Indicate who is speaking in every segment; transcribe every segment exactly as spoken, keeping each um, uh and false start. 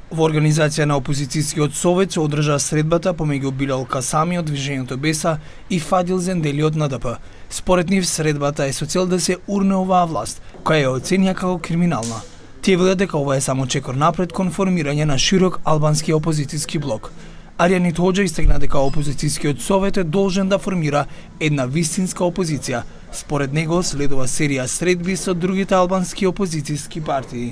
Speaker 1: Во организација на опозицијскиот совет се одржа средбата помеѓу Билал Касами од Движењето Беса и Фадил Зендели од Н Д П. Според нив средбата е со цел да се урне оваа власт, која ја оценија како криминална. Тие велат дека ова е само чекор напред кон формирање на широк албански опозицијски блок. Арјанит Хоџа истакна дека опозицијскиот совет е должен да формира една вистинска опозиција. Според него следува серија средби со другите албански опозицијски партии.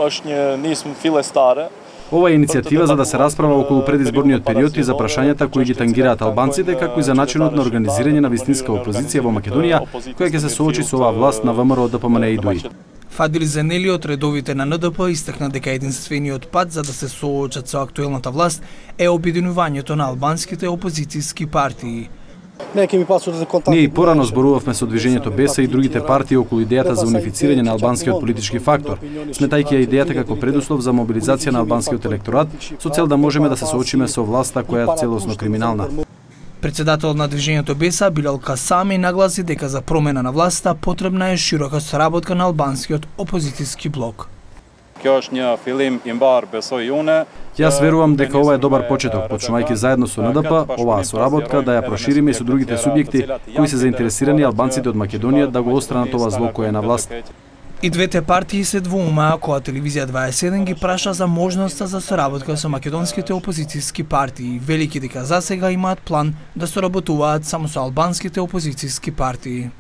Speaker 2: Ова е иницијатива за да се расправа околу предизборниот период и за прашањата кои ги тангираат албанците, както и за начинот на организирање на вистинска опозиција во Македонија, која ќе се соочи со оваа власт на ВМРО Д П М Н и Д У И.
Speaker 1: Фадил Зенели од редовите на Н Д П истакна дека единствениот пат за да се соочат со актуелната власт е обединувањето на албанските опозицијски партии.
Speaker 2: Ние и порано зборувавме со Движењето Беса и другите партии околу идејата за унифицирање на албанскиот политички фактор, сметајќи ја идејата како предуслов за мобилизација на албанскиот електорат со цел да можеме да се соочиме со власта која е целосно криминална.
Speaker 1: Председател на Движењето Беса Билал Касами нагласи дека за промена на власта потребна е широка соработка на албанскиот опозицијски блок.
Speaker 2: Јас верувам дека ова е добар почеток, почнувајќи заедно со Н Д П оваа соработка да ја прошириме и со другите субјекти кои се заинтересирани албанците од Македонија да го отстранат ова зло кое е на власт.
Speaker 1: И двете партии се двоумаа кога Телевизија дваесет и седум ги праша за можноста за соработка со македонските опозицијски партии, велики дека засега имаат план да соработуваат само со албанските опозицијски партии.